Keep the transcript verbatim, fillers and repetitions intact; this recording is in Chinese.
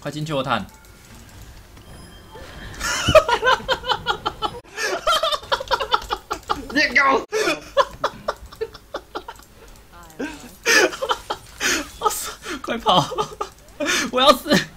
快进去我坦！ 你狗！ 快跑！我要死！